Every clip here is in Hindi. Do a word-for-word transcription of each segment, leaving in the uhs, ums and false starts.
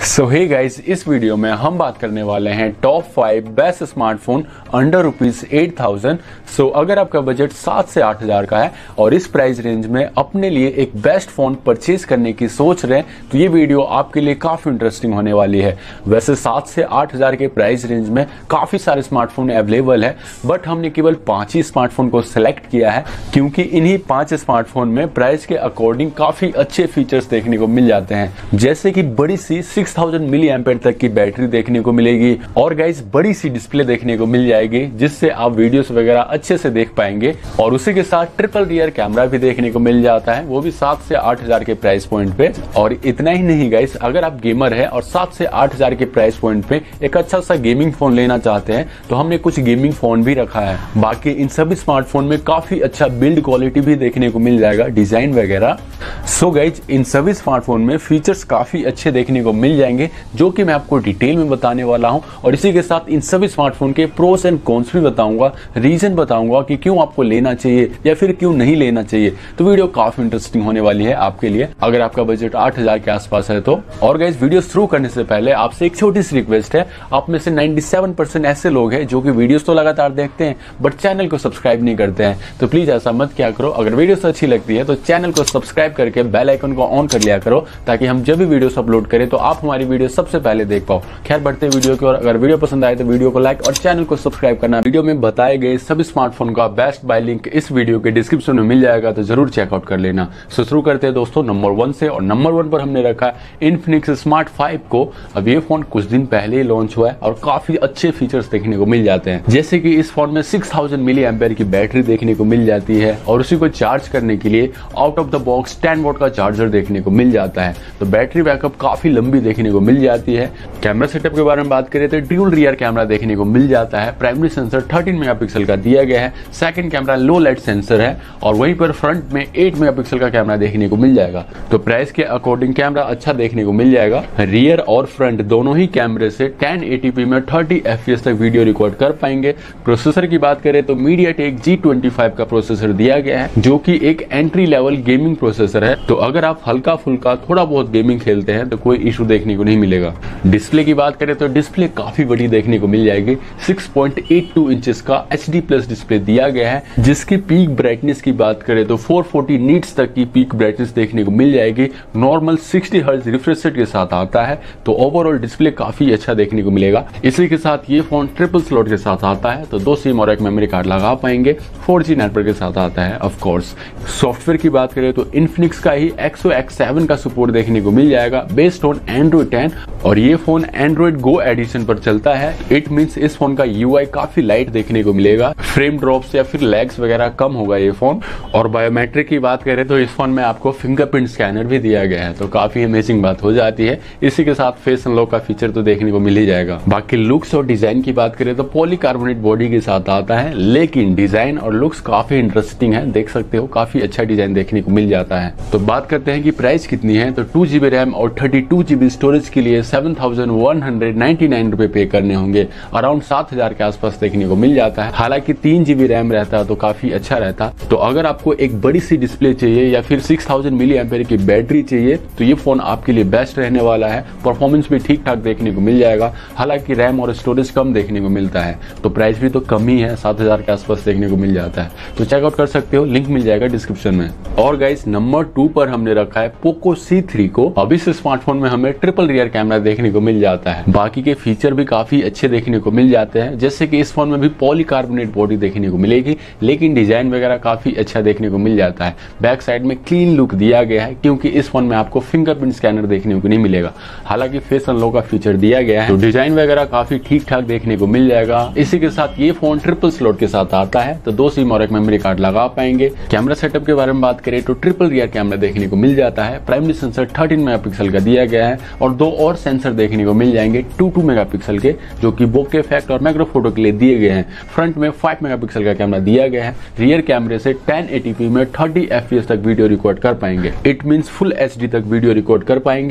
सो हे गाइस, इस वीडियो में हम बात करने वाले हैं top five best smartphone under rupees eight thousand. So अगर आपका बजट सात से आठ हजार का है और इस प्राइस रेंज में अपने लिए एक बेस्ट फोन परचेज करने की सोच रहे हैं तो ये वीडियो आपके लिए काफी इंटरेस्टिंग होने वाली है। वैसे सात से आठ हजार के प्राइस रेंज में काफी सारे स्मार्टफोन अवेलेबल है, बट हमने केवल पांच ही स्मार्टफोन को सिलेक्ट किया है क्योंकि इन्हीं पांच स्मार्टफोन में प्राइस के अकॉर्डिंग काफी अच्छे फीचर्स देखने को मिल जाते हैं, जैसे कि बड़ी सी सिक्स थाउजेंड मिली एम्पेयर तक की बैटरी देखने को मिलेगी और गाइस बड़ी सी डिस्प्ले देखने को मिल जाएगी जिससे आप वीडियोस वगैरह अच्छे से देख पाएंगे। और उसी के साथ ट्रिपल रियर कैमरा भी देखने को मिल जाता है, वो भी सात से आठ हजार के प्राइस पॉइंट पे। और इतना ही नहीं गाइस, अगर आप गेमर है और सात से आठ हजार के प्राइस पॉइंट पे एक अच्छा सा गेमिंग फोन लेना चाहते हैं तो हमने कुछ गेमिंग फोन भी रखा है। बाकी इन सभी स्मार्टफोन में काफी अच्छा बिल्ड क्वालिटी भी देखने को मिल जाएगा, डिजाइन वगैरह। सो गाइस इन सभी स्मार्टफोन में फीचर्स काफी अच्छे देखने को मिल जाएंगे जो कि मैं आपको डिटेल में बताने वाला हूं। और इसी के साथ इन सभी स्मार्टफोन के प्रोस एंड कॉन्स भी बताऊंगा, रीजन बताऊंगा कि क्यों आपको लेना चाहिए या फिर क्यों नहीं लेना चाहिए। तो वीडियो काफी इंटरेस्टिंग होने वाली है आपके लिए अगर आपका बजट आठ हजार के आसपास है तो। और गाइस वीडियो शुरू करने से पहले आपसे एक छोटी सी रिक्वेस्ट है, आप में से सत्तानवे परसेंट ऐसे लोग हैं जो कि वीडियोस तो लगातार देखते हैं बट चैनल को सब्सक्राइब नहीं करते हैं, तो प्लीज ऐसा मत किया करो। अगर वीडियो अच्छी लगती है तो चैनल को सब्सक्राइब करके बेल आइकन को ऑन कर लिया करो ताकि हम जब भी वीडियोस अपलोड करें तो आप हमारी वीडियो सबसे पहले देख पाओ। खैर बढ़ते वीडियो की ओर, अगर वीडियो पसंद आए तो वीडियो को लाइक और चैनल को सब्सक्राइब करना। वीडियो में बताए गए सभी स्मार्टफोन का बेस्ट बाय लिंक इस वीडियो के डिस्क्रिप्शन में मिल जाएगा, तो जरूर चेकआउट कर लेना। सो शुरू करते हैं दोस्तों नंबर वन से। और नंबर वन पर हमने रखा है इन्फिनिक्स स्मार्ट फाइव को। अब ये फोन कुछ दिन पहले ही लॉन्च हुआ है और काफी अच्छे फीचर्स देखने को मिल जाते हैं, जैसे कि इस फोन में सिक्स थाउजेंड मिली एम्पेयर की बैटरी देखने को मिल जाती है और उसी को चार्ज करने के लिए out of the box ten volt का चार्जर देखने को मिल जाता है। तो बैटरी बैकअप काफी लंबी देखने को मिल जाती है। कैमरा सेटअप के बारे में बात करें तो ड्यूल रियर कैमरा देखने को मिल जाता है। प्राइमरी सेंसर थर्टीन मेगापिक्सल का दिया गया है, second camera low light sensor है और वहीं पर फ्रंट में एट मेगापिक्सल का कैमरा देखने को मिल जाएगा। तो प्राइस के अकॉर्डिंग कैमरा अच्छा देखने को मिल जाएगा। रियर और फ्रंट दोनों ही कैमरे से टेन एटी पी में थर्टी एफ पी एस तक वीडियो रिकॉर्ड कर पाएंगे। प्रोसेसर की बात करें तो मीडियाटेक जी ट्वेंटी फाइव का प्रोसेसर दिया गया है जो कि एक एंट्री लेवल गेमिंग प्रोसेसर है। तो अगर आप हल्का फुल्का थोड़ा बहुत गेमिंग खेलते हैं तो कोई इशू देखने को नहीं मिलेगा। डिस्प्ले की बात करें तो डिस्प्ले काफी बड़ी देखने को मिल जाएगी। Six point eight two inches का एच डी प्लस डिस्प्ले दिया गया है, जिसकी पीक ब्राइटनेस की बात करें तो फोर फोर्टी नीट्स तक की पीक ब्राइटनेस देखने को मिल जाएगी। Normal sixty hertz refresh rate के साथ आता है, तो ओवरऑल डिस्प्ले काफी अच्छा देखने को मिलेगा। इसी के साथ ये फोन ट्रिपल स्लॉट के साथ आता है, तो दो सिम और एक मेमोरी कार्ड लगा पाएंगे। फोर जी नेटवर्क के साथ आता है ऑफ कोर्स। सॉफ्टवेयर की बात करें तो इन्फिनिक्स का ही एक्सो एक्स सेवन का सपोर्ट देखने को मिल जाएगा बेस्ड ऑन एंड्रॉइड टेन और ये फोन एंड्रॉइड गो एडिशन पर चलता है। इट मींस इस फोन का यूआई काफी लाइट देखने को मिलेगा, फ्रेम ड्रॉप्स या फिर लैग्स वगैरह कम होगा ये फोन। और बायोमेट्रिक की बात करें तो इस फोन में आपको फिंगरप्रिंट स्कैनर भी दिया गया है, तो काफी अमेजिंग बात हो जाती है। इसी के साथ फेस अनलॉक का फीचर तो देखने को मिल ही जाएगा। बाकी लुक्स और डिजाइन की बात करें तो पॉलीकार्बोनेट बॉडी के साथ आता है, लेकिन डिजाइन और लुक्स काफी इंटरेस्टिंग है, देख सकते हो काफी अच्छा डिजाइन देखने को मिल जाता है। तो बात करते हैं कि प्राइस कितनी है, तो टू जीबी रैम और थर्टी टू जीबी स्टोरेज के लिए seven thousand one hundred ninety nine रुपए पे करने होंगे। अराउंड सात हजार के आसपास देखने को मिल जाता है। हालांकि तीन जीबी रैम रहता तो काफी अच्छा रहता। तो अगर आपको एक बड़ी सी डिस्प्ले चाहिए या फिर सिक्स थाउजेंड मिली एम्पेयर की बैटरी चाहिए तो ये फोन आपके लिए बेस्ट रहने वाला है। परफॉर्मेंस भी ठीक ठाक देखने को मिल जाएगा, हालांकि रैम और स्टोरेज कम देखने को मिलता है, तो प्राइस भी तो कम ही है, सात हजार के आसपास देखने को मिल जाता है। तो चेकआउट कर सकते हो, लिंक मिल जाएगा डिस्क्रिप्शन में। और गाइस नंबर टू पर हमने रखा है पोको सी थ्री को। अब इस स्मार्टफोन में हमें ट्रिपल रियर कैमरा देखने को मिल जाता है। बाकी के फीचर भी काफी अच्छे देखने को मिल जाते हैं, जैसे कि इस फोन में भी पॉलीकार्बोनेट बॉडी देखने को मिलेगी, लेकिन डिजाइन वगैरह काफी अच्छा देखने को मिल जाता है। बैक साइड में क्लीन लुक दिया गया है क्योंकि इस फोन में आपको फिंगरप्रिंट स्कैनर देखने को नहीं मिलेगा। हालांकि फेस अनलॉक का फीचर दिया गया है, तो डिजाइन वगैरह काफी ठीक ठाक देखने को मिल जाएगा। इसी के साथ ये फोन ट्रिपल स्लॉट के साथ आता है, तो दो सिम और एक मेमोरी कार्ड लगा पाएंगे। कैमरा सेटअप के बारे में बात करें तो ट्रिपल रियर कैमरा देखने को मिल जाता है। प्राइमरी सेंसर थर्टीन मेगापिक्सल का दिया गया है और दो और सेंसर देखने को मिल जाएंगे टू टू मेगापिक्सल के, जो कि बोके इफेक्ट और मैक्रो फोटो के लिए दिए गए हैं। फ्रंट में फाइव मेगापिक्सल का कैमरा दिया गया है। रियर कैमरे से टेन एटी पी में थर्टी एफ पी एस तक वीडियो रिकॉर्ड कर पाएंगे। It means full H D तक वीडियो रिकॉर्ड कर पाएंगे।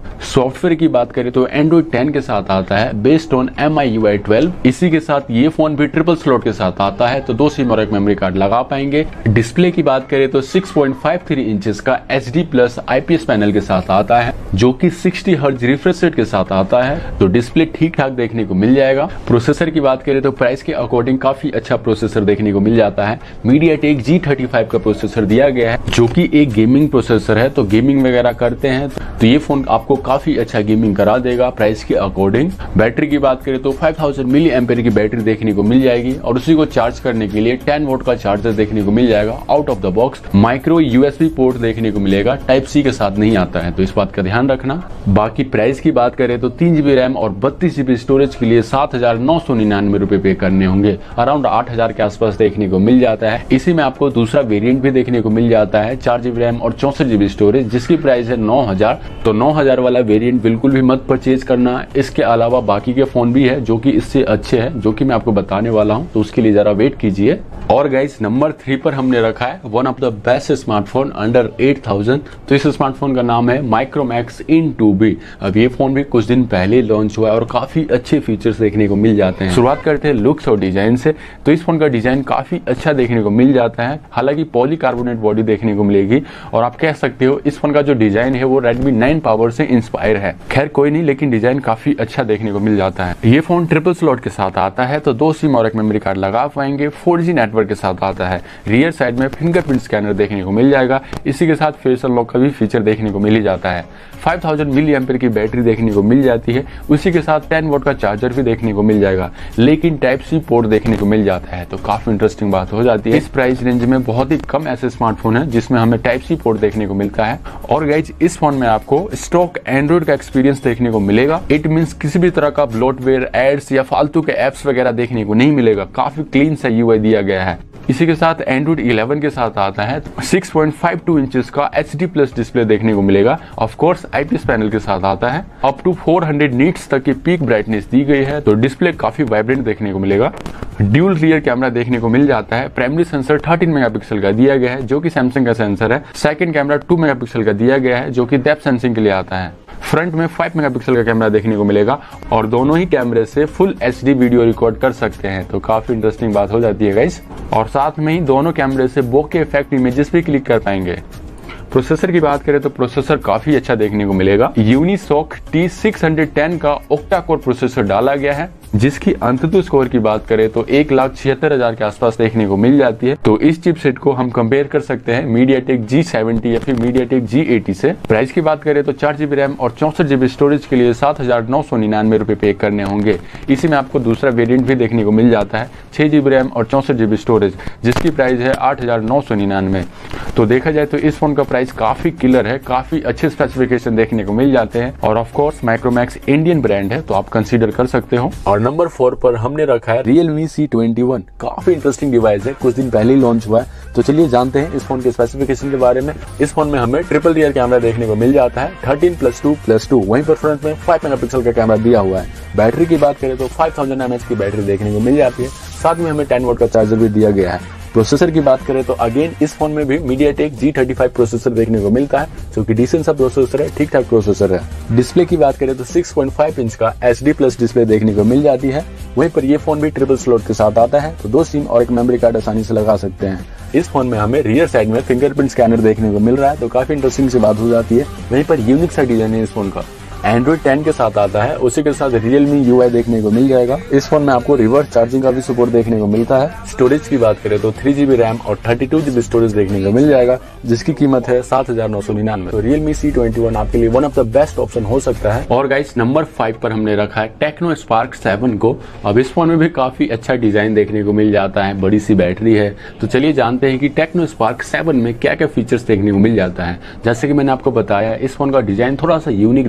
सॉफ्टवेयर की बात करें तो एंड्रॉइड टेन के साथ आता है based on M I U I twelve. इसी के साथ ये फोन भी ट्रिपल स्लॉट के साथ आता है, तो दो सिम और एक मेमोरी कार्ड लगा पाएंगे। डिस्प्ले की बात करें तो six point five three inches का H D plus I P S panel के साथ आता है, जो कि सिक्सटी हर्ट्ज रिफ्रेश रेट के साथ आता है, तो डिस्प्ले ठीक ठाक देखने को मिल जाएगा। प्रोसेसर की बात करें तो प्राइस के अकॉर्डिंग काफी अच्छा प्रोसेसर देखने को मिल जाता है। मीडियाटेक जी थर्टी फाइव का प्रोसेसर दिया गया है, जो कि एक गेमिंग प्रोसेसर है, तो गेमिंग वगैरह करते हैं तो ये फोन आपको काफी अच्छा गेमिंग करा देगा प्राइस के अकॉर्डिंग। बैटरी की बात करें तो फाइव थाउजेंड मिली एम्पेयर की बैटरी देखने को मिल जाएगी और उसी को चार्ज करने के लिए टेन वोल्ट का चार्जर देखने को मिल जाएगा out of the box. Micro USB port देखने को मिलेगा, टाइप सी के साथ नहीं आता है, तो इस बात का ध्यान रखना। बाकी प्राइस की बात करें तो तीन जीबी रैम और बत्तीस जीबी स्टोरेज के लिए सात हजार नौ सौ निन्यानवे रुपए पे करने होंगे, अराउंड आठ हजार के आसपास देखने को मिल जाता है। इसी में आपको दूसरा वेरिएंट भी देखने को मिल जाता है, चार जीबी रैम और चौसठ जीबी स्टोरेज, जिसकी प्राइस है नौ हजार। तो नौ हजार वाला वेरिएंट बिल्कुल भी मत परचेज करना। इसके अलावा बाकी के फोन भी है जो कि इससे अच्छे हैं, जो कि मैं आपको बताने वाला हूं, तो उसके लिए जरा वेट कीजिए। और गाइस नंबर थ्री पर हमने रखा है one of the best smartphone under eight thousand. तो इस स्मार्टफोन का नाम है माइक्रोमैक्स इन टू बी। अब ये फोन भी कुछ दिन पहले लॉन्च हुआ है और काफी अच्छे फीचर्स देखने को मिल जाते हैं। शुरुआत करते हैं लुक्स और डिजाइन से। तो इस फोन का डिजाइन काफी अच्छा देखने को मिल जाता है, हालांकि पॉलीकार्बोनेट बॉडी देखने को मिलेगी और आप कह सकते हो इस फोन का जो डिजाइन है वो रेडमी नाइन पावर से इंस्पायर है। खैर कोई नहीं, लेकिन डिजाइन काफी अच्छा देखने को मिल जाता है। ये फोन ट्रिपल स्लॉट के साथ आता है, तो दो सिम और एक मेमोरी कार्ड लगा पाएंगे। फोर जी नेटवर्क के साथ आता है। रियर साइड में फिंगरप्रिंट स्कैनर देखने को मिल जाएगा। इसी के साथ फेस अनलॉक का भी फीचर देखने को मिल ही जाता है। फाइव थाउजेंड मिली एम्पेयर की बैटरी देखने को मिल जाती है। उसी के साथ टेन वोल्ट का चार्जर भी देखने को मिल जाएगा, लेकिन टाइप सी पोर्ट देखने को मिल जाता है, तो काफी इंटरेस्टिंग बात हो जाती है। इस प्राइस रेंज में बहुत ही कम ऐसे स्मार्टफोन है जिसमें हमें टाइप सी पोर्ट देखने को मिलता है। और गाइज इस फोन में आपको स्टॉक एंड्रॉइड का एक्सपीरियंस देखने को मिलेगा। इट मींस किसी भी तरह का ब्लोटवेयर, एड्स या फालतू के एप्स वगैरह देखने को नहीं मिलेगा। काफी क्लीन सा यूआई दिया गया है। इसी के साथ एंड्रॉइड इलेवन के साथ आता है six point five two inches का एच डी प्लस डिस्प्ले देखने को मिलेगा। ऑफ कोर्स आईपीएस पैनल के साथ आता है। Up to four hundred nits तक की पीक ब्राइटनेस दी गई है, तो डिस्प्ले काफी वाइब्रेंट देखने को मिलेगा। ड्यूल रियर कैमरा देखने को मिल जाता है। प्राइमरी सेंसर थर्टीन मेगापिक्सल का दिया गया है, जो कि सैमसंग का सेंसर है। सेकंड कैमरा टू मेगापिक्सल का दिया गया है, जो कि डेप्थ सेंसिंग के लिए आता है। फ्रंट में फाइव मेगापिक्सल का कैमरा देखने को मिलेगा और दोनों ही कैमरे से फुल एचडी वीडियो रिकॉर्ड कर सकते हैं, तो काफी इंटरेस्टिंग बात हो जाती है गाइस। और साथ में ही दोनों कैमरे से बोके इफेक्ट इमेजेस भी क्लिक कर पाएंगे। प्रोसेसर की बात करें तो प्रोसेसर काफी अच्छा देखने को मिलेगा। यूनिसॉक टी सिक्स टेन का ओक्टा कोर प्रोसेसर डाला गया है, जिसकी अंततः स्कोर की बात करें तो एक लाख छिहत्तर हजार के आसपास देखने को मिल जाती है। तो इस चिपसेट को हम कंपेयर कर सकते हैं मीडियाटेक जी सेवेंटी या फिर मीडियाटेक जी एटी से। प्राइस की बात करें तो चार जीबी रैम और चौसठ जीबी स्टोरेज के लिए सात हजार नौ सौ निन्यानवे रुपए पे करने होंगे। इसी में आपको दूसरा वेरिएंट भी देखने को मिल जाता है, छह जीबी रैम और चौसठ जीबी स्टोरेज, जिसकी प्राइस है आठ हजार नौ सौ निन्यानवे। तो देखा जाए तो इस फोन का प्राइस काफी किलर है, काफी अच्छे स्पेसिफिकेशन देखने को मिल जाते हैं। और of course Micromax Indian brand है, तो आप कंसीडर कर सकते हो। और नंबर फोर पर हमने रखा है Realme सी ट्वेंटी वन। काफी इंटरेस्टिंग डिवाइस है, कुछ दिन पहले ही लॉन्च हुआ है। तो चलिए जानते हैं इस फोन के स्पेसिफिकेशन के बारे में। इस फोन में हमें ट्रिपल रियर कैमरा देखने को मिल जाता है, thirteen plus two plus two. वहीं पर फ्रंट में फाइव मेगापिक्सल का कैमरा दिया हुआ है। बैटरी की बात करें तो फाइव थाउजेंड एम एच की बैटरी देखने को मिल जाती है। साथ में हमें टेन वोल्ट का चार्जर भी दिया गया है। प्रोसेसर की बात करें तो अगेन इस फोन में भी MediaTek G thirty five processor देखने को मिलता है, जो कि डिसेंट सा प्रोसेसर है, ठीक ठाक प्रोसेसर है। डिस्प्ले की बात करें तो सिक्स पॉइंट फाइव इंच का एच डी प्लस डिस्प्ले देखने को मिल जाती है। वहीं पर ये फोन भी ट्रिपल स्लॉट के साथ आता है, तो दो सिम और एक मेमोरी कार्ड आसानी से लगा सकते हैं। इस फोन में हमें रियर साइड में फिंगरप्रिंट स्कैनर देखने को मिल रहा है, तो काफी इंटरेस्टिंग सी बात हो जाती है। वहीं पर यूनिक सा डिजाइन है इस फोन का। एंड्रॉइड टेन के साथ आता है, उसी के साथ Realme यू आई देखने को मिल जाएगा। इस फोन में आपको रिवर्स चार्जिंग का भी सपोर्ट देखने को मिलता है। स्टोरेज की बात करें तो थ्री जीबी रैम और थर्टी टू जीबी स्टोरेज देखने को मिल जाएगा, जिसकी कीमत है सात हजार नौ सौ निन्यानवे। तो Realme सी ट्वेंटी वन आपके लिए one of the best option हो सकता है। और गाइस नंबर फाइव पर हमने रखा है टेक्नो स्पार्क सेवन को। अब इस फोन में भी काफी अच्छा डिजाइन देखने को मिल जाता है, बड़ी सी बैटरी है। तो चलिए जानते हैं कि टेक्नो स्पार्क सेवन में क्या क्या फीचर्स देखने को मिल जाता है। जैसे कि मैंने आपको बताया, इस फोन का डिजाइन थोड़ा सा यूनिक देखने को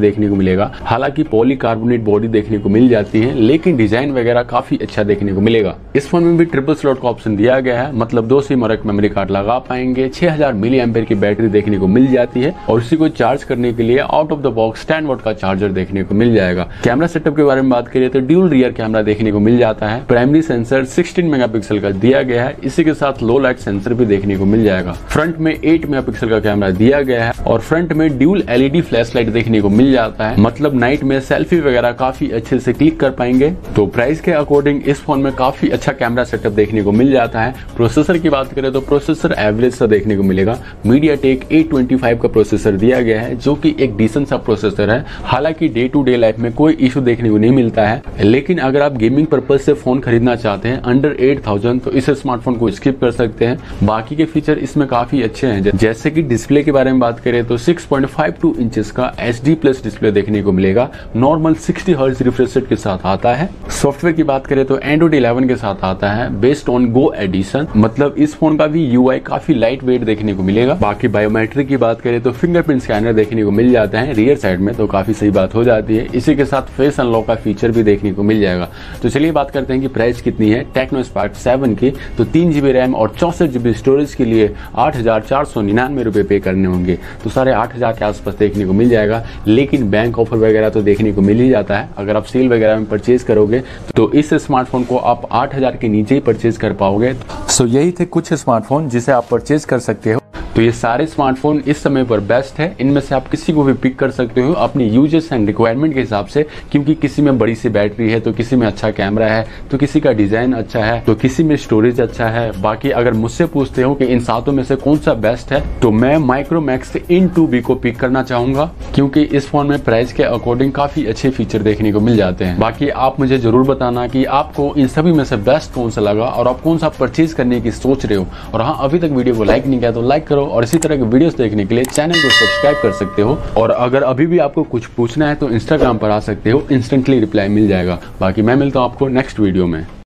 मिलेगा। हालांकि पॉलीकार्बोनेट बॉडी देखने को मिल जाती है, लेकिन डिजाइन वगैरह काफी अच्छा देखने को मिलेगा। इस फोन में भी ट्रिपल स्लॉट का ऑप्शन दिया गया है, मतलब दो सिम और एक मेमोरी कार्ड लगा पाएंगे। छह हजार मिली एम्पेयर की बैटरी देखने को मिल जाती है और इसी को चार्ज करने के लिए out of the box ten watt का चार्जर देखने को मिल जाएगा। कैमरा सेटअप के बारे में बात करिए तो ड्यूल रियर कैमरा देखने को मिल जाता है। प्राइमरी सेंसर सोलह मेगापिक्सल का दिया गया है, इसी के साथ लो लाइट सेंसर भी देखने को मिल जाएगा। फ्रंट में आठ मेगापिक्सल का कैमरा दिया गया है और फ्रंट में ड्यूल एलईडी फ्लैश लाइट देखने को मिल जाता है, मतलब नाइट में सेल्फी वगैरह काफी अच्छे से क्लिक कर पाएंगे। तो प्राइस के अकॉर्डिंग इस फोन में काफी अच्छा कैमरा सेटअप देखने को मिल जाता है। प्रोसेसर की बात करें तो प्रोसेसर एवरेज सा देखने को मिलेगा। मीडियाटेक एट ट्वेंटी फाइव का प्रोसेसर दिया गया है, जो कि एक डिसेंट सा प्रोसेसर है। हालांकि डे टू डे लाइफ में कोई इशू देखने को नहीं मिलता है, लेकिन अगर आप गेमिंग पर्पज से फोन खरीदना चाहते हैं अंडर एट थाउजेंड तो इस स्मार्टफोन को स्किप कर सकते हैं। बाकी के फीचर इसमें काफी अच्छे हैं, जैसे कि डिस्प्ले के बारे में बात करें तो six point five two inches का एच डी प्लस डिस्प्ले देखने को मिलेगा। Normal sixty hertz refresh rate के साथ आता है। सॉफ्टवेयर की बात करें तो एंड्रॉइड इलेवन के साथ आता है बेस्ड ऑन गो एडिशन, मतलब इस फोन का भी यूआई काफी लाइट वेट देखने को मिलेगा। बाकी बायोमेट्रिक की बात करें तो फिंगरप्रिंट स्कैनर देखने को मिल जाता है रियर साइड में, तो काफी सही बात हो जाती है। इसी के साथ फेस अनलॉक का फीचर भी देखने को मिल जाएगा। तो चलिए बात करते हैं कि प्राइस कितनी है टेक्नो स्पार्क सेवन की। तो तीन जीबी रैम और चौसठ जीबी स्टोरेज के लिए आठ हजार चार सौ निन्यानवे रुपए पे करने होंगे, तो साढ़े आठ हजार के आसपास देखने को मिल जाएगा। लेकिन बैंक ऑफर वगैरह तो देखने को मिल ही जाता है। अगर आप सेल वगैरह में परचेज करोगे तो इस स्मार्टफोन को आप आठ हजार के नीचे ही परचेज कर पाओगे। सो यही थे कुछ स्मार्टफोन जिसे आप परचेज कर सकते हो। तो ये सारे स्मार्टफोन इस समय पर बेस्ट है। इनमें से आप किसी को भी पिक कर सकते हो अपनी यूजेस एंड रिक्वायरमेंट के हिसाब से, क्योंकि किसी में बड़ी सी बैटरी है, तो किसी में अच्छा कैमरा है, तो किसी का डिजाइन अच्छा है, तो किसी में स्टोरेज अच्छा है। बाकी अगर मुझसे पूछते हो कि इन सातों में से कौन सा बेस्ट है, तो मैं माइक्रोमैक्स इन टू बी को पिक करना चाहूंगा, क्योंकि इस फोन में प्राइस के अकॉर्डिंग काफी अच्छे फीचर देखने को मिल जाते हैं। बाकी आप मुझे जरूर बताना कि आपको इन सभी में से बेस्ट कौन सा लगा और आप कौन सा परचेज करने की सोच रहे हो। और हाँ, अभी तक वीडियो को लाइक नहीं किया तो लाइक करो और इसी तरह के वीडियोस देखने के लिए चैनल को सब्सक्राइब कर सकते हो। और अगर अभी भी आपको कुछ पूछना है तो इंस्टाग्राम पर आ सकते हो, इंस्टेंटली रिप्लाई मिल जाएगा। बाकी मैं मिलता हूं आपको नेक्स्ट वीडियो में।